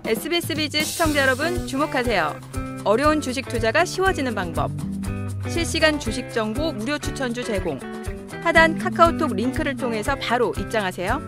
SBS 비즈 시청자 여러분 주목하세요. 어려운 주식 투자가 쉬워지는 방법. 실시간 주식 정보 무료 추천주 제공. 하단 카카오톡 링크를 통해서 바로 입장하세요.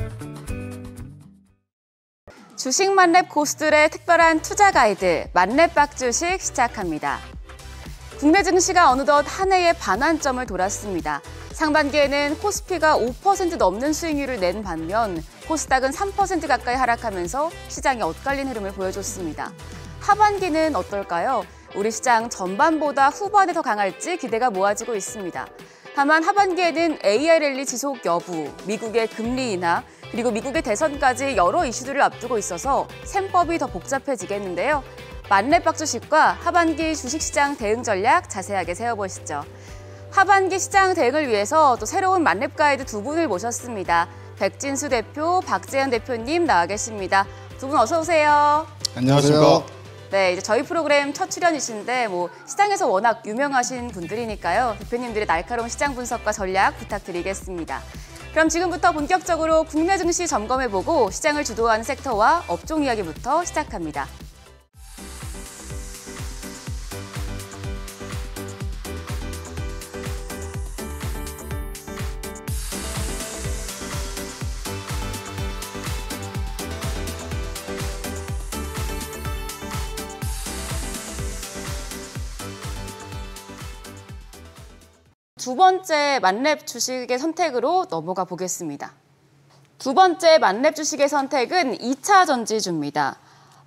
주식 만렙 고수들의 특별한 투자 가이드 만렙 박주식 시작합니다. 국내 증시가 어느덧 한 해의 반환점을 돌았습니다. 상반기에는 코스피가 5% 넘는 수익률을 낸 반면 코스닥은 3% 가까이 하락하면서 시장이 엇갈린 흐름을 보여줬습니다. 하반기는 어떨까요? 우리 시장 전반보다 후반에 더 강할지 기대가 모아지고 있습니다. 다만 하반기에는 AI 랠리 지속 여부, 미국의 금리 인하, 그리고 미국의 대선까지 여러 이슈들을 앞두고 있어서 셈법이 더 복잡해지겠는데요. 만렙 박주식과 하반기 주식시장 대응 전략 자세하게 세워보시죠. 하반기 시장 대응을 위해서 또 새로운 만렙 가이드 두 분을 모셨습니다. 백진수 대표, 박재현 대표님 나와 계십니다. 두 분 어서 오세요. 안녕하십니까. 네, 이제 저희 프로그램 첫 출연이신데 시장에서 워낙 유명하신 분들이니까요. 대표님들의 날카로운 시장 분석과 전략 부탁드리겠습니다. 그럼 지금부터 본격적으로 국내 증시 점검해보고 시장을 주도하는 섹터와 업종 이야기부터 시작합니다. 두 번째 만렙 주식의 선택으로 넘어가 보겠습니다. 두 번째 만렙 주식의 선택은 2차 전지주입니다.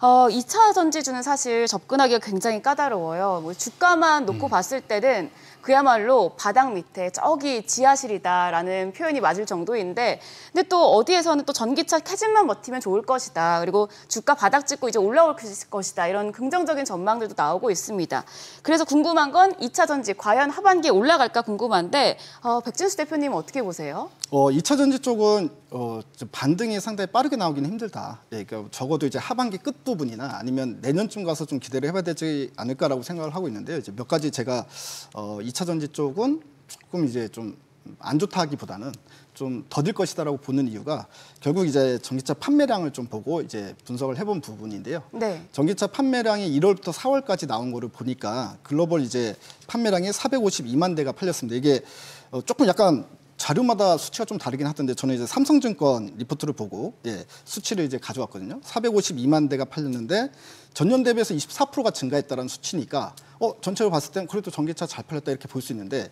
2차 전지주는 사실 접근하기가 굉장히 까다로워요. 주가만 놓고 봤을 때는 그야말로 바닥 밑에 저기 지하실이다라는 표현이 맞을 정도인데 근데 또 어디에서는 또 전기차 캐즘만 버티면 좋을 것이다. 그리고 주가 바닥 찍고 이제 올라올 것이다. 이런 긍정적인 전망들도 나오고 있습니다. 그래서 궁금한 건 2차 전지 과연 하반기에 올라갈까 궁금한데 백진수 대표님은 어떻게 보세요? 2차 전지 쪽은 좀 반등이 상당히 빠르게 나오기는 힘들다. 예, 그러니까 적어도 이제 하반기 끝부분이나 아니면 내년쯤 가서 좀 기대를 해봐야 되지 않을까라고 생각을 하고 있는데요. 이제 몇 가지 제가 2차 전지 쪽은 조금 이제 좀 안 좋다기보다는 좀 더딜 것이다라고 보는 이유가 결국 이제 전기차 판매량을 좀 보고 이제 분석을 해본 부분인데요. 네. 전기차 판매량이 1월부터 4월까지 나온 거를 보니까 글로벌 이제 판매량이 452만 대가 팔렸습니다. 이게 조금 약간 자료마다 수치가 좀 다르긴 하던데 저는 이제 삼성증권 리포트를 보고 수치를 이제 가져왔거든요. 452만 대가 팔렸는데 전년 대비해서 24%가 증가했다는 수치니까 전체로 봤을 땐 그래도 전기차 잘 팔렸다 이렇게 볼 수 있는데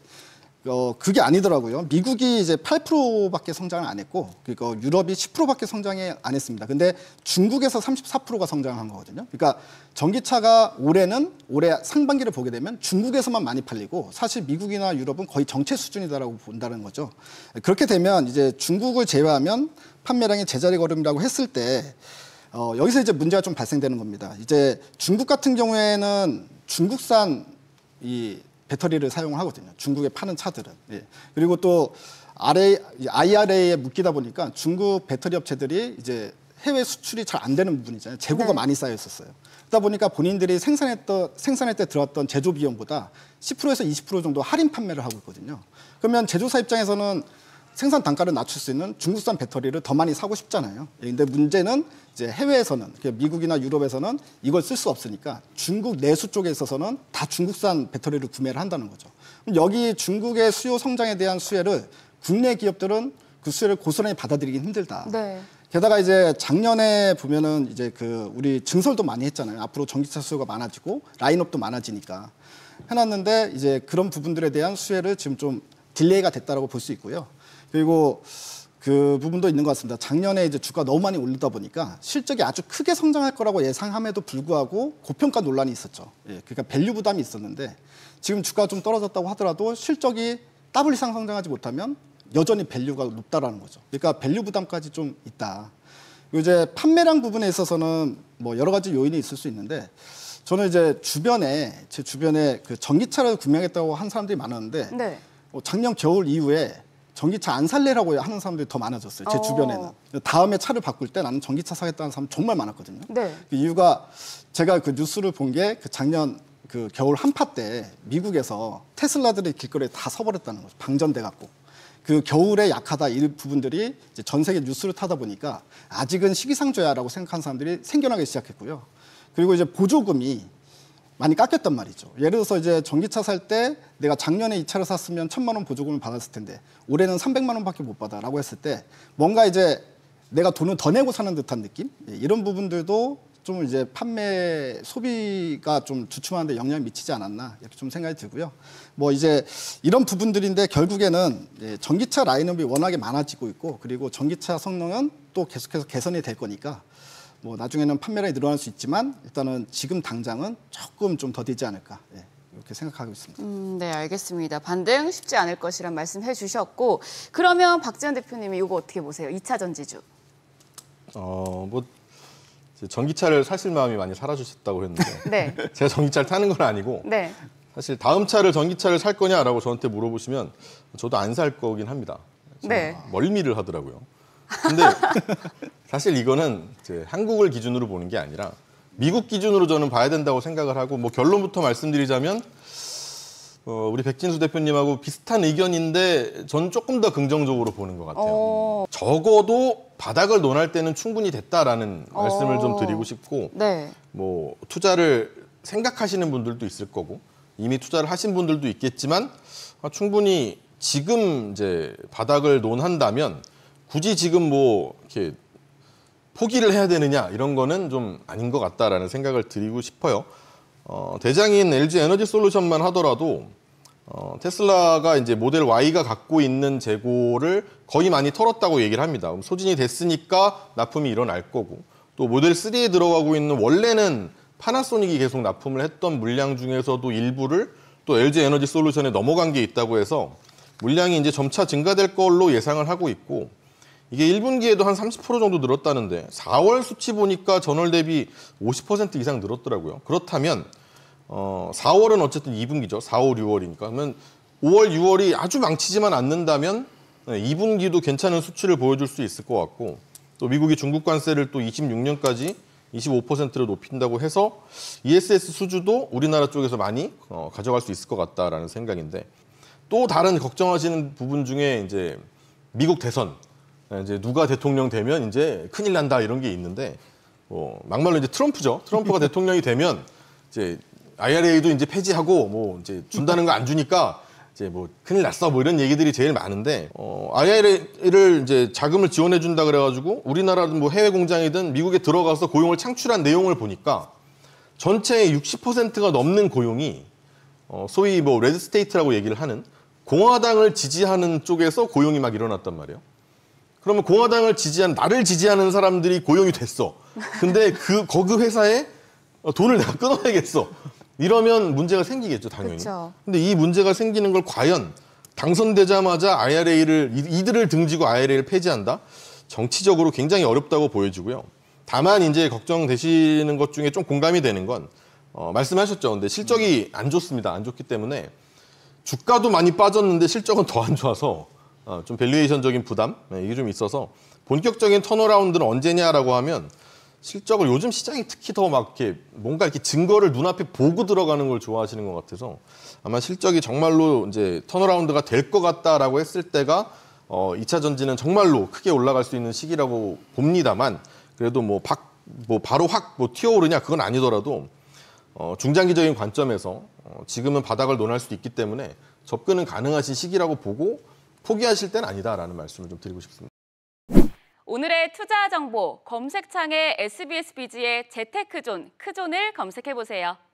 그게 아니더라고요. 미국이 이제 8%밖에 성장을 안 했고 그리고 유럽이 10%밖에 성장이 안 했습니다. 근데 중국에서 34%가 성장한 거거든요. 그러니까 전기차가 올해 상반기를 보게 되면 중국에서만 많이 팔리고 사실 미국이나 유럽은 거의 정체 수준이다라고 본다는 거죠. 그렇게 되면 이제 중국을 제외하면 판매량이 제자리 걸음이라고 했을 때 여기서 이제 문제가 좀 발생되는 겁니다. 이제 중국 같은 경우에는 중국산 이 배터리를 사용하거든요. 중국에 파는 차들은. 예. 그리고 또 IRA에 묶이다 보니까 중국 배터리 업체들이 이제 해외 수출이 잘 안 되는 부분이잖아요. 재고가 많이 쌓여 있었어요. 그러다 보니까 본인들이 생산할 때 들어왔던 제조 비용보다 10%에서 20% 정도 할인 판매를 하고 있거든요. 그러면 제조사 입장에서는 생산 단가를 낮출 수 있는 중국산 배터리를 더 많이 사고 싶잖아요. 근데 문제는 이제 해외에서는 미국이나 유럽에서는 이걸 쓸 수 없으니까 중국 내수 쪽에 있어서는 다 중국산 배터리를 구매를 한다는 거죠. 그럼 여기 중국의 수요 성장에 대한 수혜를 국내 기업들은 그 수혜를 고스란히 받아들이긴 힘들다. 네. 게다가 이제 작년에 보면은 이제 우리 증설도 많이 했잖아요. 앞으로 전기차 수요가 많아지고 라인업도 많아지니까 해놨는데 이제 그런 부분들에 대한 수혜를 지금 좀 딜레이가 됐다라고 볼 수 있고요. 그리고 그 부분도 있는 것 같습니다. 작년에 이제 주가 너무 많이 오르다 보니까 실적이 아주 크게 성장할 거라고 예상함에도 불구하고 고평가 논란이 있었죠. 그러니까 밸류 부담이 있었는데 지금 주가가 좀 떨어졌다고 하더라도 실적이 더블 이상 성장하지 못하면 여전히 밸류가 높다라는 거죠. 그러니까 밸류 부담까지 좀 있다. 그리고 이제 판매량 부분에 있어서는 뭐 여러 가지 요인이 있을 수 있는데 저는 이제 제 주변에 그 전기차를 구매하겠다고 한 사람들이 많았는데 네. 작년 겨울 이후에 전기차 안 살래라고 하는 사람들이 더 많아졌어요. 제 주변에는. 다음에 차를 바꿀 때 나는 전기차 사겠다는 사람 정말 많았거든요. 네. 그 이유가 제가 그 뉴스를 본 게 그 작년 그 겨울 한파 때 미국에서 테슬라들이 길거리에 다 서버렸다는 거죠. 방전돼 갖고. 그 겨울에 약하다 이 부분들이 이제 전 세계 뉴스를 타다 보니까 아직은 시기상조야라고 생각하는 사람들이 생겨나기 시작했고요. 그리고 이제 보조금이 많이 깎였단 말이죠. 예를 들어서 이제 전기차 살 때 내가 작년에 이 차를 샀으면 1,000만 원 보조금을 받았을 텐데 올해는 300만 원밖에 못 받아라고 했을 때 뭔가 이제 내가 돈을 더 내고 사는 듯한 느낌? 이런 부분들도 좀 이제 판매 소비가 좀 주춤하는 데 영향을 미치지 않았나 이렇게 좀 생각이 들고요. 뭐 이제 이런 부분들인데 결국에는 전기차 라인업이 워낙에 많아지고 있고 그리고 전기차 성능은 또 계속해서 개선이 될 거니까 뭐 나중에는 판매량이 늘어날 수 있지만 일단은 지금 당장은 조금 좀 더디지 않을까 이렇게 생각하고 있습니다. 네, 알겠습니다. 반등 쉽지 않을 것이란 말씀해 주셨고 그러면 박지원 대표님이 이거 어떻게 보세요? 2차 전지주. 뭐 전기차를 사실 마음이 많이 사라지셨다고 했는데 네. 제가 전기차를 타는 건 아니고 네. 사실 다음 차를 전기차를 살 거냐라고 저한테 물어보시면 저도 안 살 거긴 합니다. 네. 멀미를 하더라고요. 근데 사실 이거는 이제 한국을 기준으로 보는 게 아니라 미국 기준으로 저는 봐야 된다고 생각을 하고 뭐 결론부터 말씀드리자면 우리 백진수 대표님하고 비슷한 의견인데 전 조금 더 긍정적으로 보는 것 같아요. 적어도 바닥을 논할 때는 충분히 됐다라는 말씀을 좀 드리고 싶고 네. 뭐 투자를 생각하시는 분들도 있을 거고 이미 투자를 하신 분들도 있겠지만 충분히 지금 이제 바닥을 논한다면 굳이 지금 뭐 이렇게 포기를 해야 되느냐 이런 거는 좀 아닌 것 같다라는 생각을 드리고 싶어요. 대장인 LG 에너지 솔루션만 하더라도 테슬라가 이제 모델 Y가 갖고 있는 재고를 거의 많이 털었다고 얘기를 합니다. 그럼 소진이 됐으니까 납품이 일어날 거고 또 모델 3에 들어가고 있는 원래는 파나소닉이 계속 납품을 했던 물량 중에서도 일부를 또 LG 에너지 솔루션에 넘어간 게 있다고 해서 물량이 이제 점차 증가될 걸로 예상을 하고 있고 이게 1분기에도 한 30% 정도 늘었다는데 4월 수치 보니까 전월 대비 50% 이상 늘었더라고요. 그렇다면 4월은 어쨌든 2분기죠. 4, 5, 6월이니까. 그러면 5월, 6월이 아주 망치지만 않는다면 2분기도 괜찮은 수치를 보여줄 수 있을 것 같고 또 미국이 중국 관세를 또 26년까지 25%로 높인다고 해서 ESS 수주도 우리나라 쪽에서 많이 가져갈 수 있을 것 같다라는 생각인데 또 다른 걱정하시는 부분 중에 이제 미국 대선 이제 누가 대통령 되면 이제 큰일 난다 이런 게 있는데 막말로 이제 트럼프죠. 트럼프가 대통령이 되면 이제 IRA도 이제 폐지하고 뭐 이제 준다는 거 안 주니까 이제 뭐 큰일 났어 뭐 이런 얘기들이 제일 많은데 IRA를 이제 자금을 지원해 준다 그래가지고 우리나라든 뭐 해외 공장이든 미국에 들어가서 고용을 창출한 내용을 보니까 전체의 60%가 넘는 고용이 소위 뭐 레드 스테이트라고 얘기를 하는 공화당을 지지하는 쪽에서 고용이 막 일어났단 말이에요. 그러면 공화당을 나를 지지하는 사람들이 고용이 됐어. 근데 거기 회사에 돈을 내가 끊어야겠어. 이러면 문제가 생기겠죠, 당연히. 그쵸. 근데 이 문제가 생기는 걸 과연 당선되자마자 이들을 등지고 IRA를 폐지한다? 정치적으로 굉장히 어렵다고 보여지고요. 다만 이제 걱정되시는 것 중에 좀 공감이 되는 건 말씀하셨죠. 근데 실적이 안 좋습니다. 안 좋기 때문에 주가도 많이 빠졌는데 실적은 더 안 좋아서 좀 밸류에이션적인 부담 이게 좀 있어서 본격적인 턴어라운드는 언제냐라고 하면 실적을 요즘 시장이 특히 더 막 이렇게 뭔가 이렇게 증거를 눈앞에 보고 들어가는 걸 좋아하시는 것 같아서 아마 실적이 정말로 이제 턴어라운드가 될 것 같다라고 했을 때가 2차 전지는 정말로 크게 올라갈 수 있는 시기라고 봅니다만 그래도 뭐 바로 확 튀어오르냐 그건 아니더라도 중장기적인 관점에서 지금은 바닥을 논할 수도 있기 때문에 접근은 가능하신 시기라고 보고 포기하실 때는 아니다라는 말씀을 좀 드리고 싶습니다. 오늘의 투자 정보 검색창에 SBS 비즈의 재테크존, 크존을 검색해보세요.